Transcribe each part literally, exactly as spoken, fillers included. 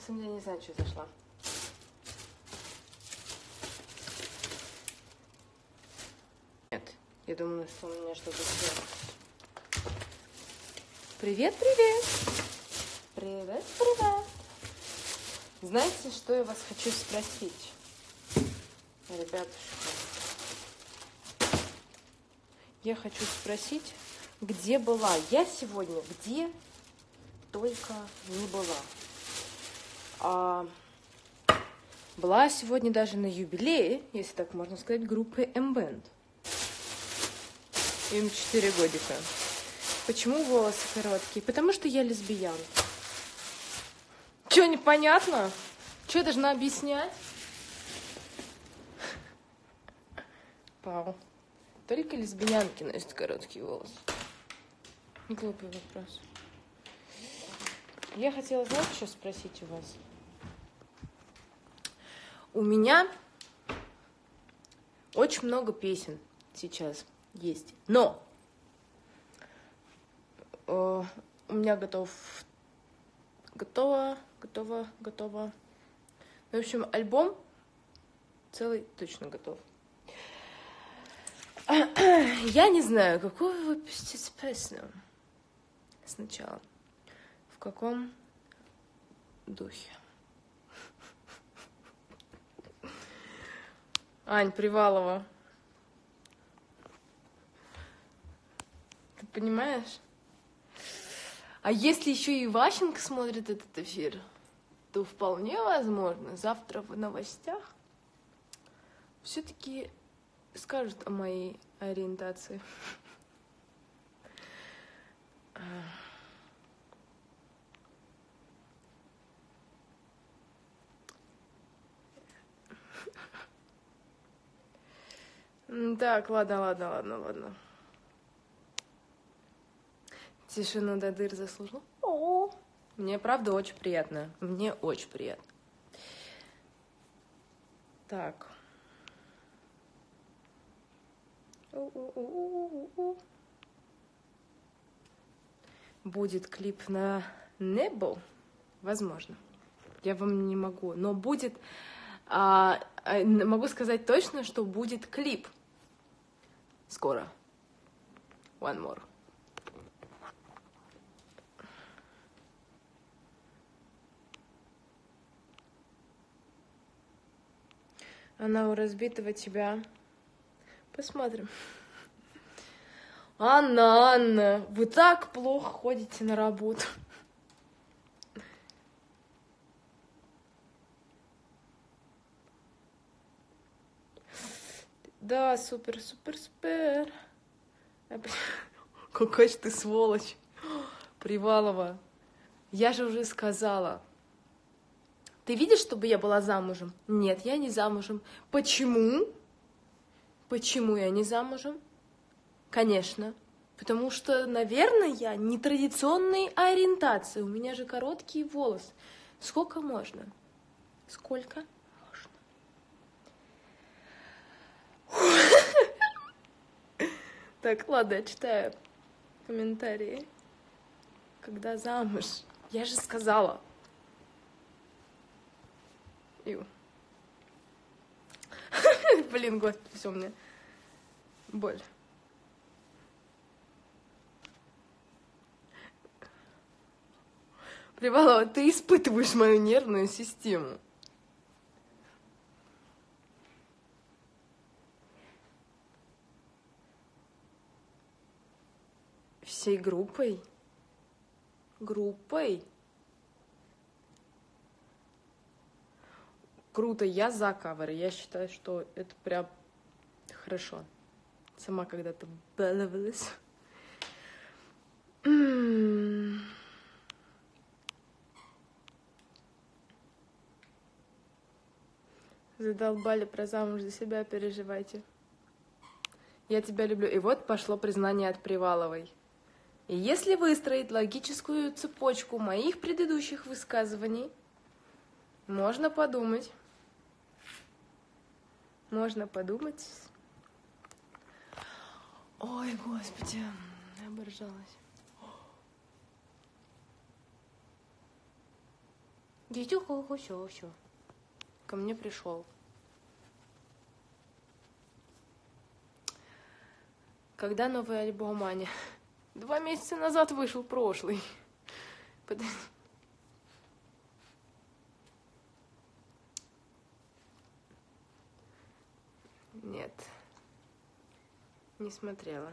у меня не знаю, что зашла. Нет, я думаю, что у меня что-то сделано. Привет, привет! Привет, привет! Знаете, что я вас хочу спросить? Ребятушки, я хочу спросить, где была я сегодня, где только не была. А, была сегодня даже на юбилее, если так можно сказать, группы M-Band. Им четыре годика. Почему волосы короткие? Потому что я лесбиянка. Чё, непонятно? Чё, я должна объяснять? Пау. Только лесбиянки носят короткие волосы. Глупый вопрос. Я хотела, знаете, что спросить у вас? У меня очень много песен сейчас есть, но э, у меня готов, готово, готово, готово. В общем, альбом целый точно готов. Я не знаю, какую выпустить песню сначала, в каком духе. Ань Привалова, ты понимаешь? А если еще и Ващенко смотрит этот эфир, то вполне возможно, завтра в новостях все-таки скажут о моей ориентации. Так, ладно, ладно, ладно, ладно. Тишину до дыр заслужил. О, мне правда очень приятно. Мне очень приятно. Так. У-у-у-у-у. Будет клип на небо? Возможно. Я вам не могу. Но будет... А, а, могу сказать точно, что будет клип. Скоро. One more. Она у разбитого тебя. Посмотрим. Анна, Анна, вы так плохо ходите на работу. Да, супер, супер, супер. Какая же ты сволочь. Привалова. Я же уже сказала. Ты видишь, чтобы я была замужем? Нет, я не замужем. Почему? Почему я не замужем? Конечно. Потому что, наверное, я нетрадиционной ориентации. У меня же короткие волосы. Сколько можно? Сколько можно? Так, ладно, я читаю комментарии. Когда замуж? Я же сказала. Ю. Блин, господи, все мне. Боль. Привалова, ты испытываешь мою нервную систему. Всей группой? Группой? Круто, я за каверы. Я считаю, что это прям хорошо. Сама когда-то баловалась. Задолбали про замуж за себя, переживайте. Я тебя люблю. И вот пошло признание от Приваловой. И если выстроить логическую цепочку моих предыдущих высказываний, можно подумать. Можно подумать. Ой, господи, я оборжалась. Дитюха, все, все. Ко мне пришел. Когда новый альбом, Аня? Два месяца назад вышел прошлый. Под... Нет. Не смотрела.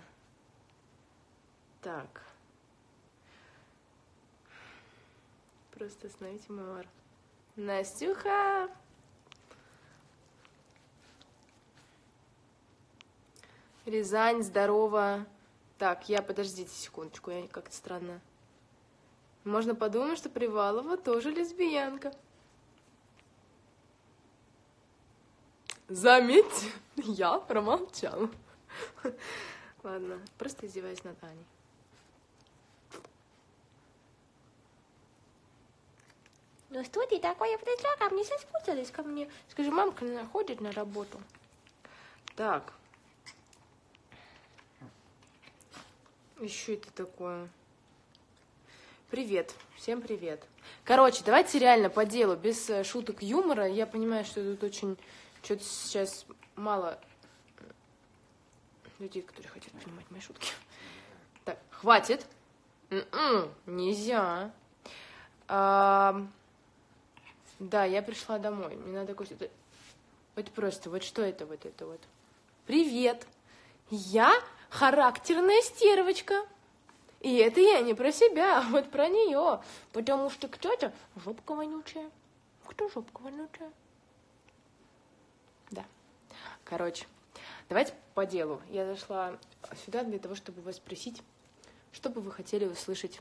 Так. Просто остановите мемуар. Настюха! Рязань, здорово. Так, я, подождите секундочку, я как-то странно. Можно подумать, что Привалова тоже лесбиянка. Заметьте, я промолчала. Ладно, просто издеваюсь над Аней. Ну что ты такое пришла ко мне, соскучилась ко мне? Скажи, мамка не ходит на работу. Так. Еще это такое. Привет, всем привет. Короче, давайте реально по делу, без шуток юмора. Я понимаю, что тут очень, что-то сейчас мало людей, которые хотят понимать мои шутки. Так, хватит. М-м, нельзя. А, да, я пришла домой. Мне надо кое-что... Вот просто, вот что это, вот это вот. Привет. Я характерная стервочка. И это я не про себя, а вот про нее. Потому что кто-то жопка вонючая. Кто жопка вонючая? Да. Короче, давайте по делу. Я зашла сюда для того, чтобы вас спросить, что бы вы хотели услышать.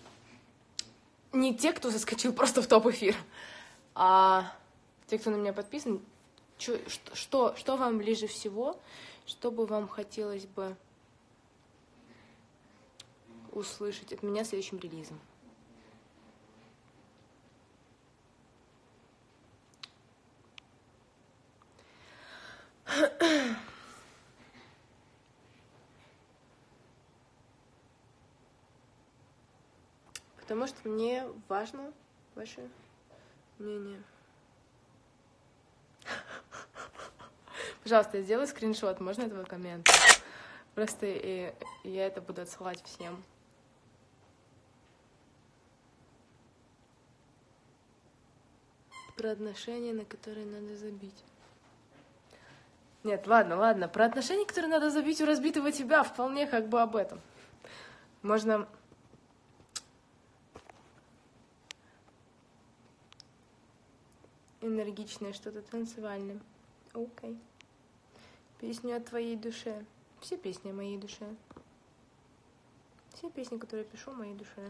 Не те, кто заскочил просто в топ-эфир, а те, кто на меня подписан. Что, что, что вам ближе всего, что бы вам хотелось бы услышать от меня следующим релизом. Потому что мне важно ваше мнение. Пожалуйста, сделай скриншот, можно этого коммента? Просто и, и я это буду отсылать всем. Про отношения, на которые надо забить. Нет, ладно, ладно. Про отношения, которые надо забить у разбитого тебя, вполне как бы об этом. Можно... энергичное, что-то танцевальное. Окей. Песню о твоей душе. Все песни о моей душе. Все песни, которые я пишу, о моей душе.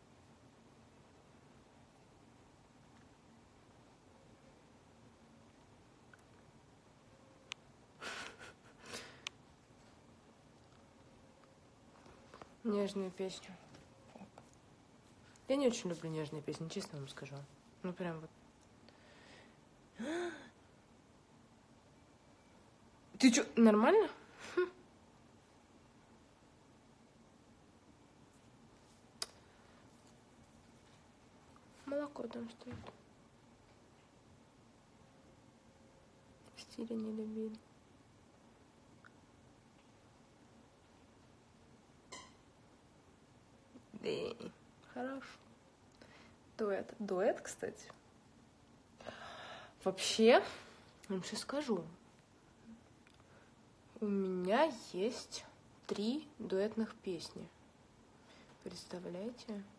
Нежную песню. Я не очень люблю нежные песни, честно вам скажу. Ну прям вот. Ты чё, нормально? Хм. Молоко там стоит. В стиле не любили. Да, хорошо. Дуэт. Дуэт, кстати. Вообще, вам сейчас скажу. У меня есть три дуэтных песни. Представляете?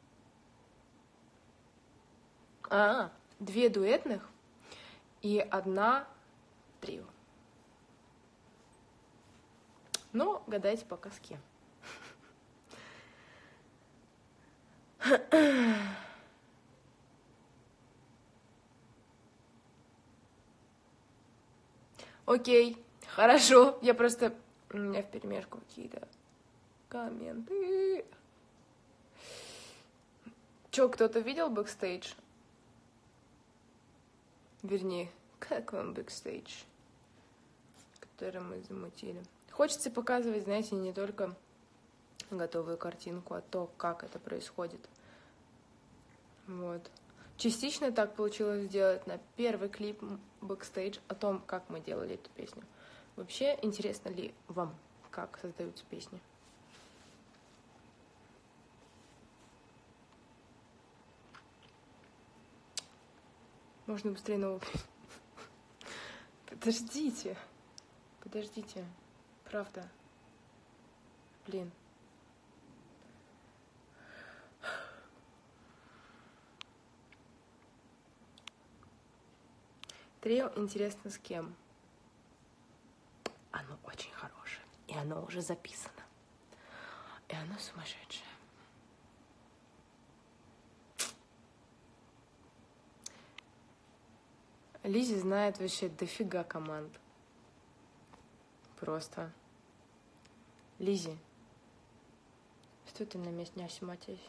А, две дуэтных и одна трио. Ну, гадайте пока с кем. Окей, хорошо. Я просто... У меня вперемешку какие-то комменты. Чё, кто-то видел бэкстейдж? Вернее, как вам бэкстейдж, который мы замутили? Хочется показывать, знаете, не только готовую картинку, а то, как это происходит. Вот. частично так получилось сделать на первый клип бэкстейдж о том, как мы делали эту песню. Вообще, интересно ли вам, как создаются песни? Можно быстрее новую песню. Подождите. Подождите. Правда. Блин. Трио интересно с кем? Оно очень хорошее. И оно уже записано. И оно сумасшедшее. Лизи знает вообще дофига команд. Просто. Лизи, что ты на меня смотришь?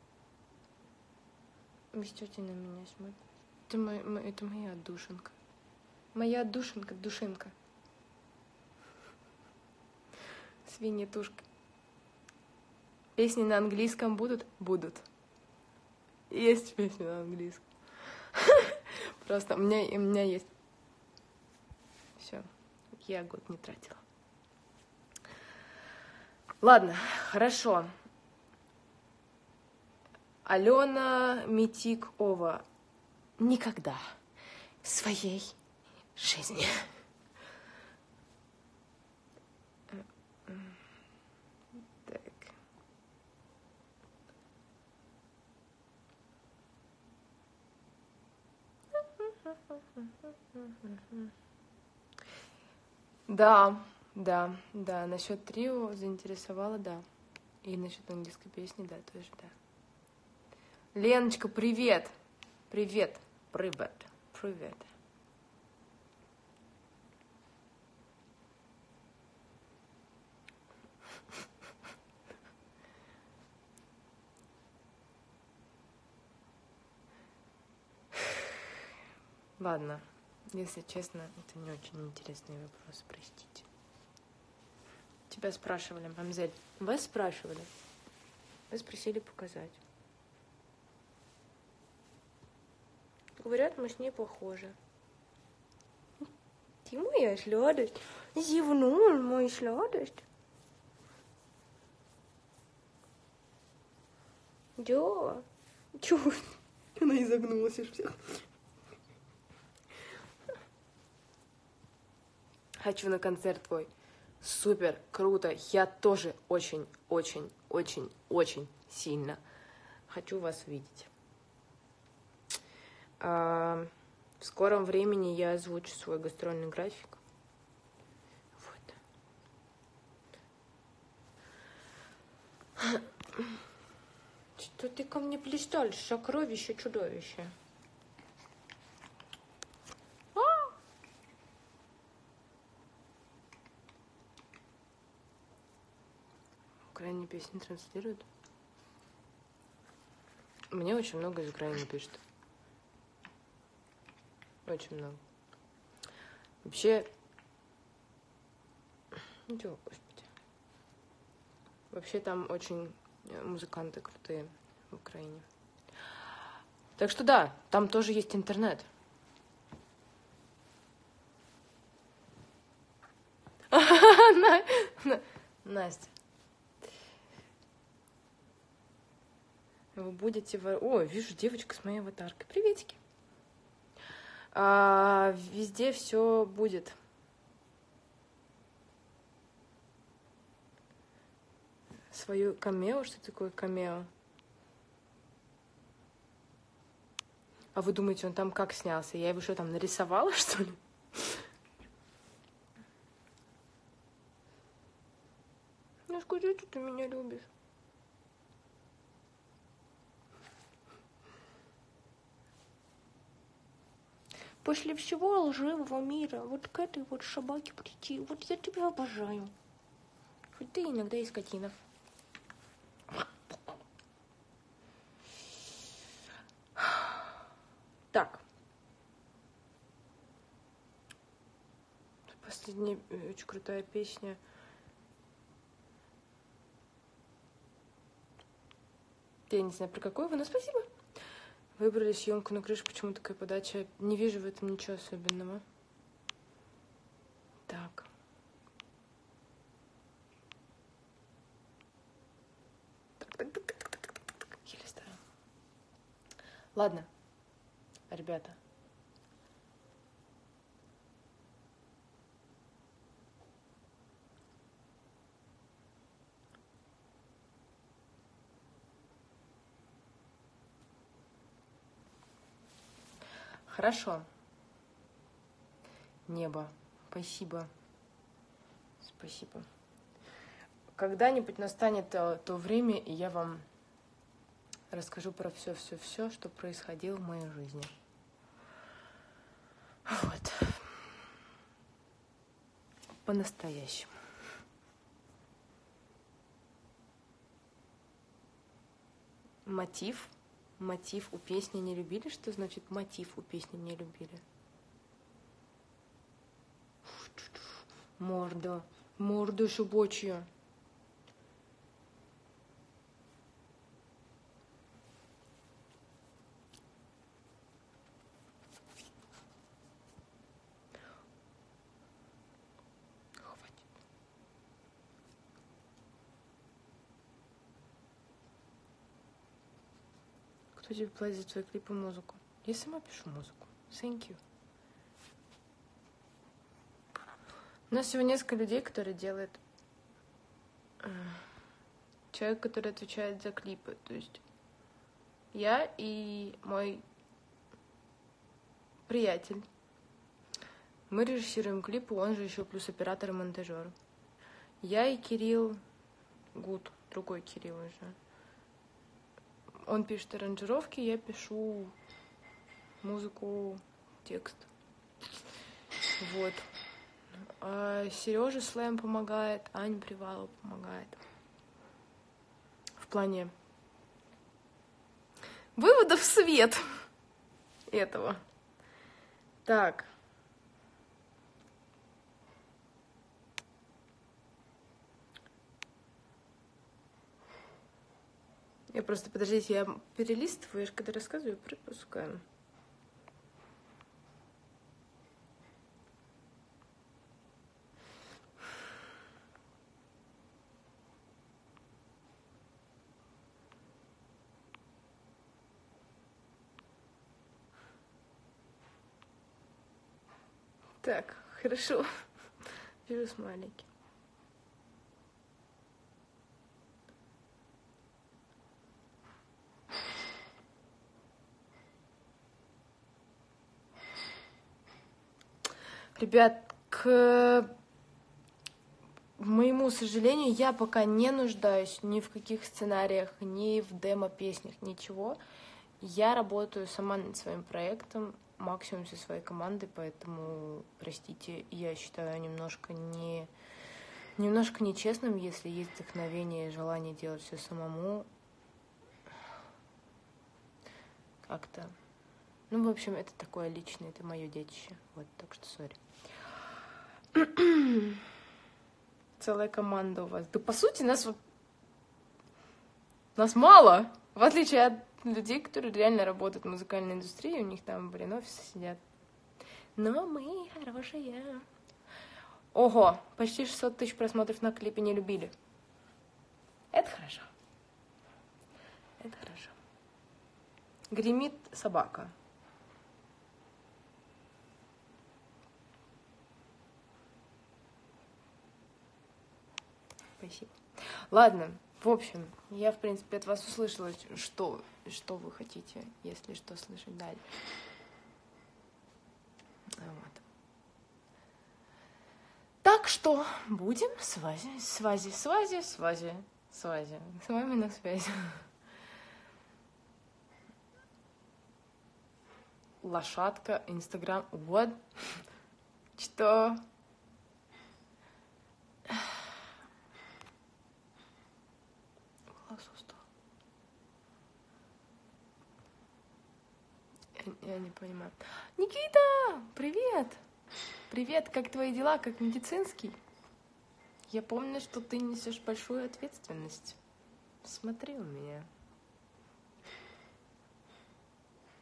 Что ты на меня смотришь? Это, моя, это моя душенька. Моя душенька, душенька. Свинья-тушка. Песни на английском будут? Будут. Есть песни на английском. Просто у меня, у меня есть. Все. Я год не тратила. Ладно, хорошо. Алена Митик-Ова. Никогда в своей жизни. Так. Да, да, да. Насчет трио заинтересовала, да. И насчет английской песни, да, тоже, да. Леночка, привет! Привет! Привет! Привет! Ладно, если честно, это не очень интересный вопрос, простите. Тебя спрашивали, мамзель. Вас спрашивали? Вы спросили показать. Говорят, мы с ней похожи. Ты моя сладость. Зевнул мой сладость. Да. Чего? Она изогнулась аж всех. Хочу на концерт твой. Супер, круто. Я тоже очень, очень, очень, очень сильно хочу вас видеть. А, в скором времени я озвучу свой гастрольный график. Вот. Что ты ко мне пристал? Сокровище, чудовище. Украине песни транслируют? Мне очень много из Украины пишут. Очень много. Вообще... Ничего, господи. Вообще там очень музыканты крутые в Украине. Так что да, там тоже есть интернет. Настя. Вы будете... О, вижу девочку с моей аватаркой. Приветики. А, везде все будет. Свою камео? Что такое камео? А вы думаете, он там как снялся? Я его что, там нарисовала, что ли? Ну скажи, что ты меня любишь. После всего лживого мира вот к этой вот собаке прийти. Вот я тебя обожаю. Хоть ты иногда и скотина. Так. Последняя очень крутая песня. Я не знаю, про какую вы, но спасибо. Выбрали съемку на крыше, почему такая подача? Не вижу в этом ничего особенного. Так. Так, так, так, так, так, так, так, так. Я листаю. Ладно, ребята. Хорошо. Небо. Спасибо. Спасибо. Когда-нибудь настанет то, то время, и я вам расскажу про все-все-все, что происходило в моей жизни. Вот. По-настоящему. Мотив. Мотив у песни не любили? Что значит мотив у песни не любили? Морда. Морда шибочья. Хватит. Кто тебе платит за твои клипы и музыку? Я сама пишу музыку. Thank you. У нас всего несколько людей, которые делают... Человек, который отвечает за клипы. То есть я и мой приятель. Мы режиссируем клипы, он же еще плюс оператор и монтажер. Я и Кирилл Гуд, другой Кирилл уже. Он пишет аранжировки, я пишу музыку, текст. Вот. А Сережа Слэм помогает, Аня Привалова помогает. В плане выводов в свет этого. Так. Я просто, подождите, я перелистываю, я же когда рассказываю, пропускаю. Так, хорошо. Вижу смайлики. Ребят, к моему сожалению, я пока не нуждаюсь ни в каких сценариях, ни в демо-песнях, ничего. Я работаю сама над своим проектом, максимум со своей командой, поэтому, простите, я считаю немножко не... немножко нечестным, если есть вдохновение и желание делать все самому. Как-то... Ну, в общем, это такое личное, это мое детище. Вот, так что сори. Целая команда у вас. Да, по сути, нас вот... Нас мало, в отличие от людей, которые реально работают в музыкальной индустрии, у них там, блин, офисы сидят. Но мы хорошие. Ого, почти шестьсот тысяч просмотров на клипе «Не любили». Это хорошо. Это хорошо. Гремит собака. Спасибо. Ладно, в общем, я, в принципе, от вас услышала, что, что вы хотите, если что, слышать дальше. Вот. Так что будем свази, свази, свази, свази, свази. С вами на связи. Лошадка, Инстаграм. Вот. Что? Глаз устал. Я, я не понимаю. Никита, привет! Привет, как твои дела, как медицинский? Я помню, что ты несешь большую ответственность. Смотри у меня.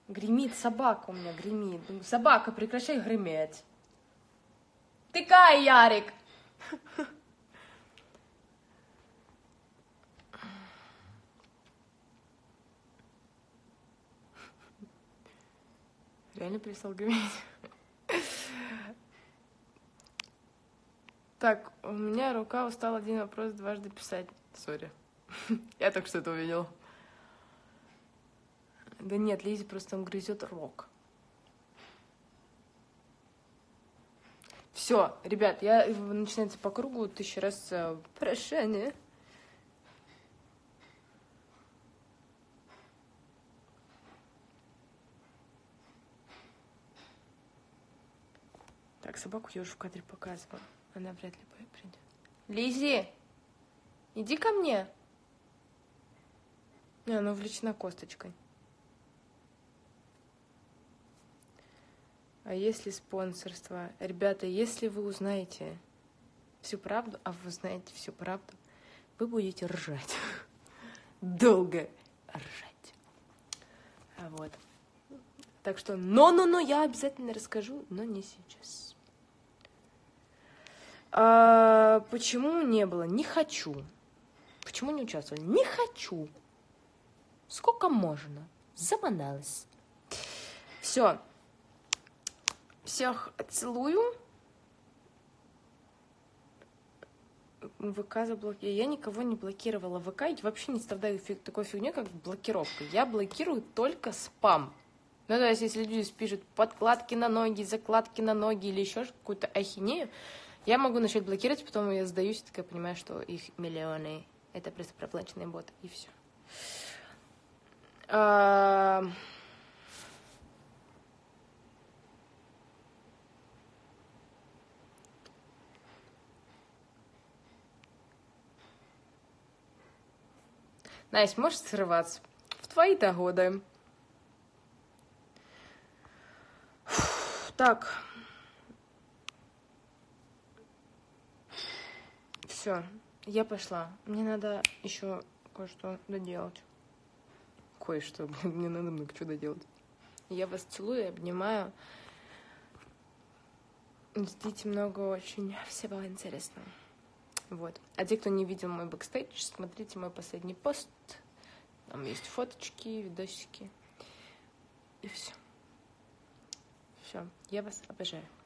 Гремит собака у меня, гремит. Собака, прекращай греметь. Тыкай, Ярик! Реально перестал греметь. Так, у меня рука устала один вопрос дважды писать. Сори. Я только что это увидела. Да нет, Лизе просто там грызет рог. Все, ребят, я начинается по кругу тысячу раз прошение. Так, собаку я уже в кадре показывала. Она вряд ли придет. Лизи, иди ко мне. Не, она увлечена косточкой. А если спонсорство? Ребята, если вы узнаете всю правду, а вы узнаете всю правду, вы будете ржать. Долго ржать. А вот. Так что, но-но-но, я обязательно расскажу, но не сейчас. А, почему не было? Не хочу. Почему не участвовали? Не хочу. Сколько можно? Заманалась. Все. Всех целую. ВК заблокировала. Я никого не блокировала. ВК я вообще не страдаю фиг, такой фигней, как блокировка. Я блокирую только спам. Ну, то есть, если люди пишут подкладки на ноги, закладки на ноги или еще какую-то ахинею, я могу начать блокировать, потом я сдаюсь, и такая понимаю, что их миллионы. Это просто проплаченный бот, и все. А... Настя, можешь срываться? В твои-то годы. Так. Все, я пошла. Мне надо еще кое-что доделать. Кое-что, мне надо много что доделать. Я вас целую, обнимаю. Ждите много очень всего интересного. Вот. А те, кто не видел мой бэкстейдж, смотрите мой последний пост. Там есть фоточки, видосики. И все. Все. Я вас обожаю.